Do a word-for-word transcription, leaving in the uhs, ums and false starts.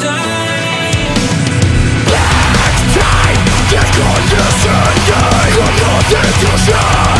time. Black time, get conditioned, got nothing to show.